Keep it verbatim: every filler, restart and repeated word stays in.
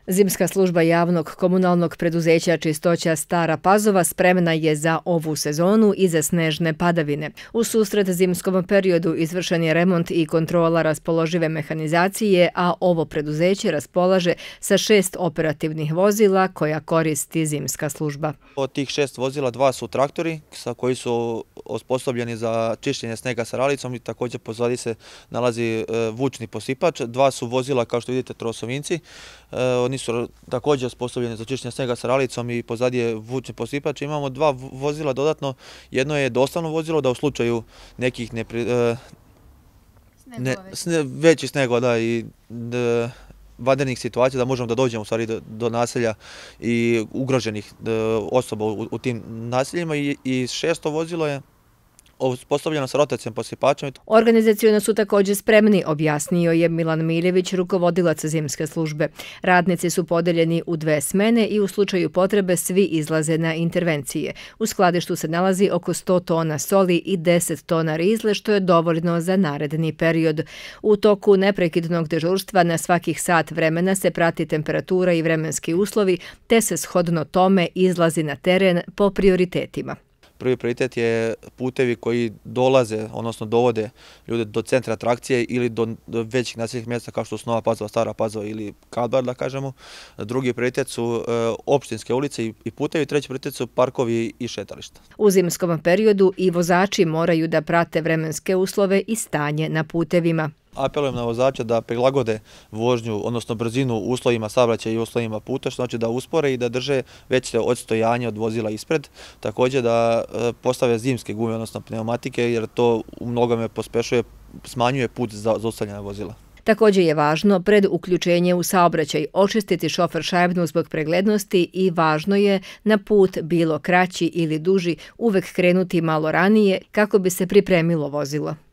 Zimska služba javnog komunalnog preduzeća Čistoća Stara Pazova spremna je za ovu sezonu i za snežne padavine. U susret zimskom periodu izvršen je remont i kontrola raspoložive mehanizacije, a ovo preduzeće raspolaže sa šest operativnih vozila koja koristi zimska služba. Od tih šest vozila dva su traktori sa koji su osposobljeni za čišćenje snega sa ralicom i također pozadi se nalazi vučni posipač. Dva su vozila, kao što vidite, trosovinci. Oni su također osposobljeni za čišćenje snega sa ralicom i pozadi je vučni posipač. Imamo dva vozila dodatno. Jedno je dostavno vozilo da u slučaju nekih nepri, ne, sne, većih snegova da, i da, vanrednih situacija da možemo da dođemo u stvari do, do naselja i ugroženih osoba u, u tim naseljima. I, i šesto vozilo je osposobljeno sa rotacijom posipačem. Organizaciono su također spremni, objasnio je Milan Miljević, rukovodilac zimske službe. Radnici su podeljeni u dve smene i u slučaju potrebe svi izlaze na intervencije. U skladištu se nalazi oko sto tona soli i deset tona rizle, što je dovoljno za naredni period. U toku neprekidnog dežurstva na svakih sat vremena se prati temperatura i vremenski uslovi, te se shodno tome izlazi na teren po prioritetima. Prvi prioritet je putevi koji dolaze, odnosno dovode ljude do centra atrakcije ili do većih naseljenih mjesta kao što su Nova Pazova, Stara Pazova ili Kalbar, da kažemo. Drugi prioritet su opštinske ulice i putevi, treći prioritet su parkovi i šetališta. U zimskom periodu i vozači moraju da prate vremenske uslove i stanje na putevima. Apelujem na vozača da prilagode vožnju, odnosno brzinu uslovima saobraćaja i uslovima puta, što znači da uspore i da drže veće odstojanje od vozila ispred. Također da postave zimske gume, odnosno pneumatike, jer to u mnogome pospešuje, smanjuje put za zaustavljanje vozila. Također je važno pred uključenje u saobraćaj očistiti šofer šajbnu zbog preglednosti i važno je na put bilo kraći ili duži uvek krenuti malo ranije kako bi se pripremilo vozilo.